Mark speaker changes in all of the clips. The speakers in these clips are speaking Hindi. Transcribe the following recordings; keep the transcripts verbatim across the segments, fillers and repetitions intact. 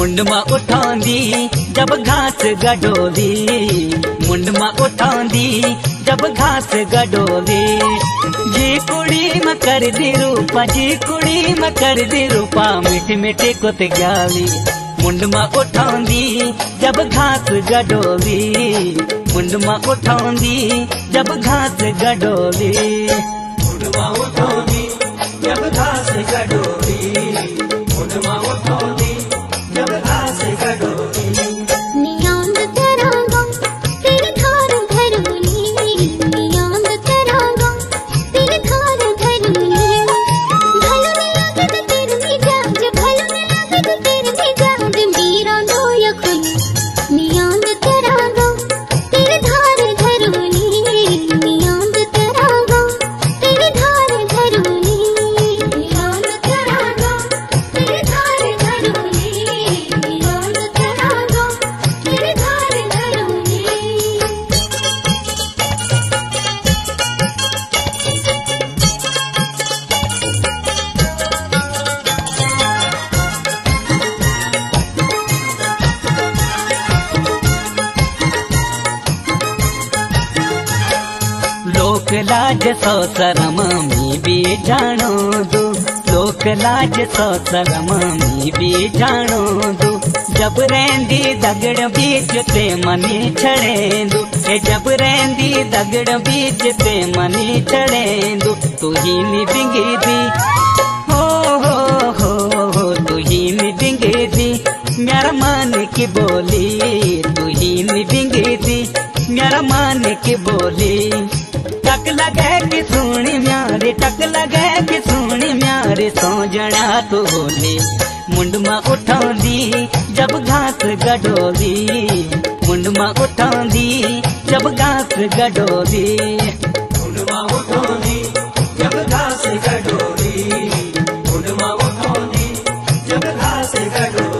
Speaker 1: मुंडमा उठांदी जब घास गडोली, मुंडमा उठांदी जब घास गडोली। जी कुड़ी में कर दी रूपा, जी कुड़ी में कर दी रूपा, मीठी मीठी कुत ग्याली। मुंडमा उठांदी जब घास गडोली, मुंडमा उठांदी जब घास गडोली। मुंडमा उठांदी जब घास गडोली, मुंडमा उठांदी जब घास गडोली।
Speaker 2: नियांद करांगा तेरे धार धरूली, नियांद करांगा तेरे धार धरूली। भलो न लगे तो तेरे मिजाज, भलो न लगे तो तेरे मिजाज, मेरा दोया खुली। नियांद करांगा तेरे धार धरूली, नियांद करांगा तेरे धार धरूली। नियांद करांगा तेरे धार धरूली, नियांद करांगा तेरे धार धरूली।
Speaker 1: लोक लाज सौ शरम मी भी जानो दो, लोक लाज सौ शरम मी भी जानो दो। जब रेंदी दगड़ बीच ते मनी छड़े दो, ए जब रेंदी दगड़ बीच ते मनी छड़े दो। तू ही नी डिंगी दी हो हो हो हो, तू ही नी डिंगी दी मेरा मन की बोली, तू ही नी डिंगी दी मेरा मन की बोली। टक लगे कि सुनी म्यारे, टक लगे कि सुनी म्यारे, सौ जना तो बोली। मुंडमा उठांदी जब घास गडोली, मुंडमा उठांदी जब घास गडोली। मुंडमा उठांदी जब घास गडोली, मुंडमा उठांदी जब घास गडोली।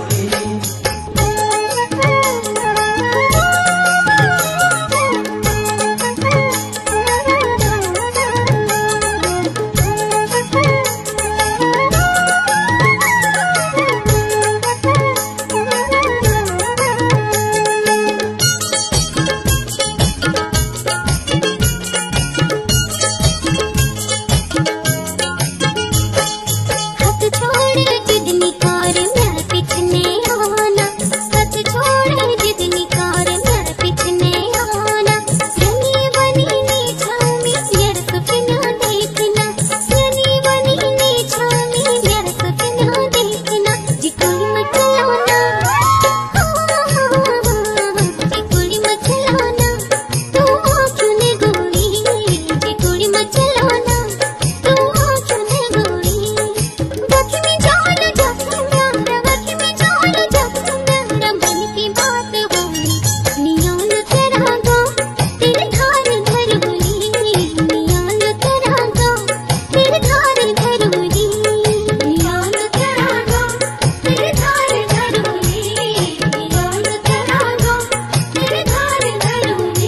Speaker 2: हाथ छोड़े जितनी कार मेरे पिछने आना, हाथ छोड़े जितनी कार मेरे पिछने आना। रंगी बनी नी छामी मेरे सपना देखना, रंगी बनी नी छामी मेरे सपना देखना। जी कोई मत लाना, जी कोई मत लाना तू आँखों ने गोरी, जी कोई मत लाना तू आँखों ने गोरी। वक्त में जान जब तुम्हारा, वक्त में जान जब तुम्हारा, मन की बात होली। नियांद करांगा तेरे धार धरूली, नियांद करांगा तेरे धार धरूली। नियांद करांगा तेरे धार धरूली, नियांद करांगा तेरे धार धरूली।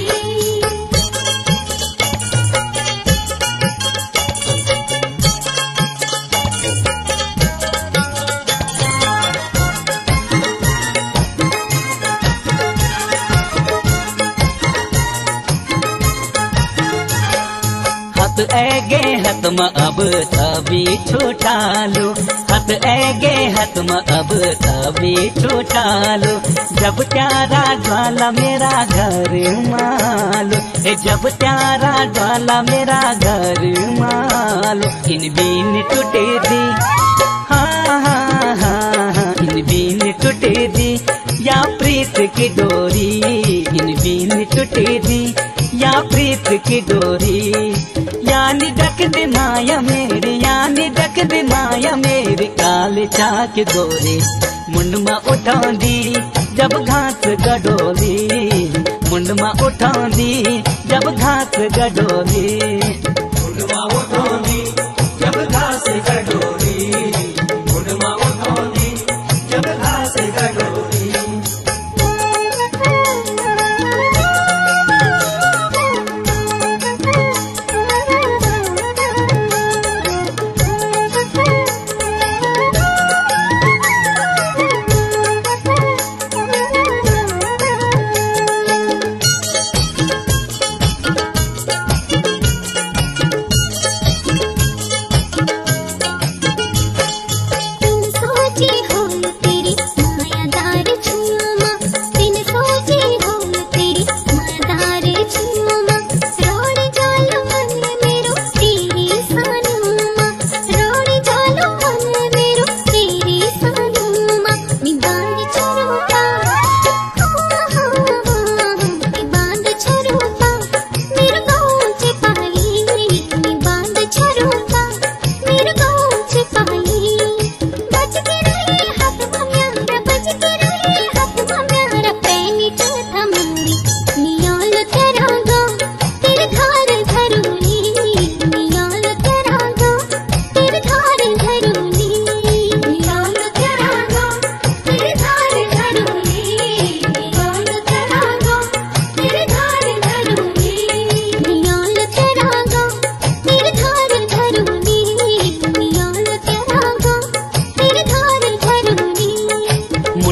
Speaker 1: हत ऐगे हतम अब तभी छूटा लो, हत ऐगे हतम अब तभी छूटा लो। जब प्यारा ज्वाला मेरा घर मालो, ए जब प्यारा ज्वाला मेरा घर मालो। इन बीन टूटे दी हाँ हाँ हाँ हाँ, इन बीन टूटे दी या प्रीत की डोरी, इन बीन टूटे दी या प्रीत की डोरी। यानी डक दे माया मेरी, यानी डक दे माया मेरी, काल चाक गोरी। मुंडमा उठांदी जब घास गडोली, मुंडमा उठांदी जब घास गडोली। मुंडमा उठांदी जब घास गडोली, मुंडमा उठांदी जब घास गडोली।
Speaker 2: Thank you.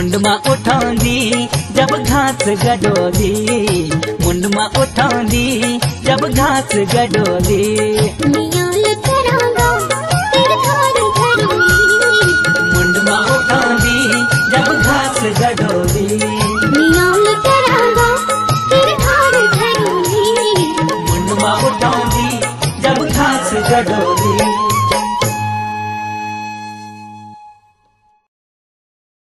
Speaker 1: मुंडमा उठांदी जब घास गडोली, मुंडमा उठांदी जब घास गडोली।
Speaker 2: नियाल करांगा तेरे थार धरोली,
Speaker 1: मुंडमा उठांदी जब घास गडोली।
Speaker 2: नियाल करांगा तेरे थार धरोली,
Speaker 1: मुंडमा उठांदी जब घास गडोली।